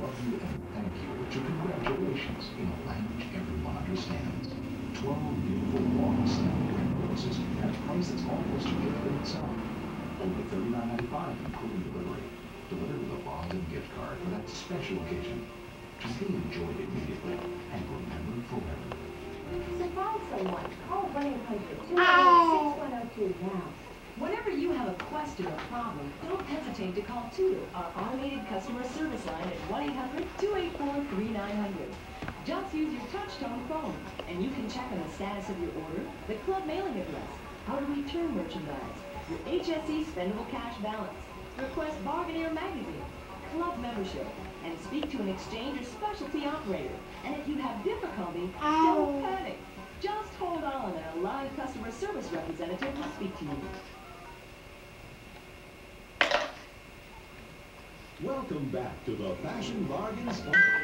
love you and thank you to congratulations in a language everyone understands. 12 beautiful long stem red roses at a price that's almost a gift in itself. Only $39.95 including delivery. Delivered with a Boston gift card for that special occasion. To be enjoyed immediately and remembered forever. To find someone, call 1-800-296-102 now. Whenever you have a question or problem, don't hesitate to call Tudo, our automated customer service line at 1-800-284-3900. Just use your touch-tone phone, and you can check on the status of your order, the club mailing address, how to return merchandise, your HSE spendable cash balance, request Bargainier magazine, club membership, and speak to an exchange or specialty operator. And if you have difficulty, don't panic. Just hold on, and a live customer service representative will speak to you. Welcome back to the Fashion Bargains.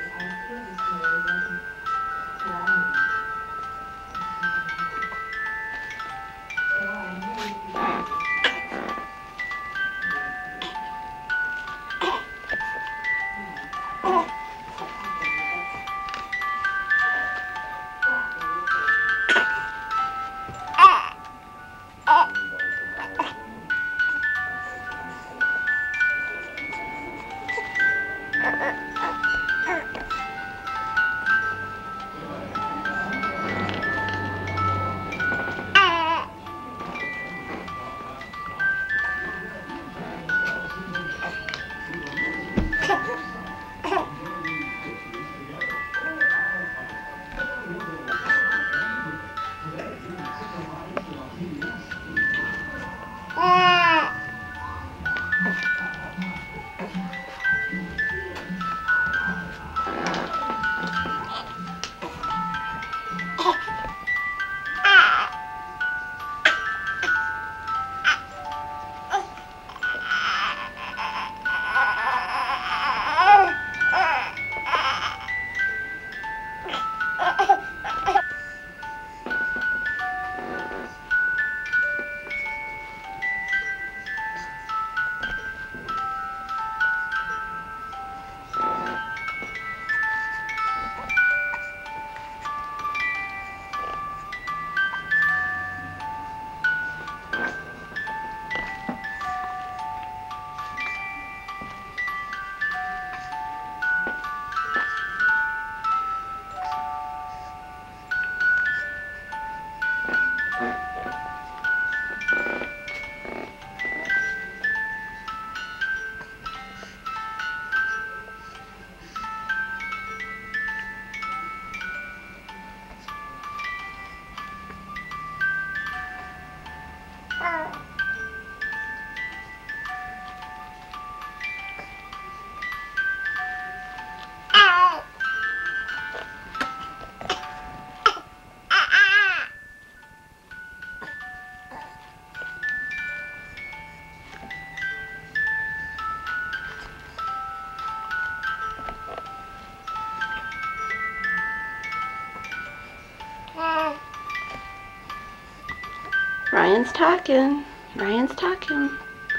Ryan's talking. Ryan's talking.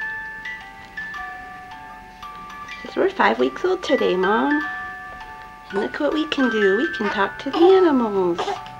Because we're 5 weeks old today, Mom. And look what we can do. We can talk to the animals.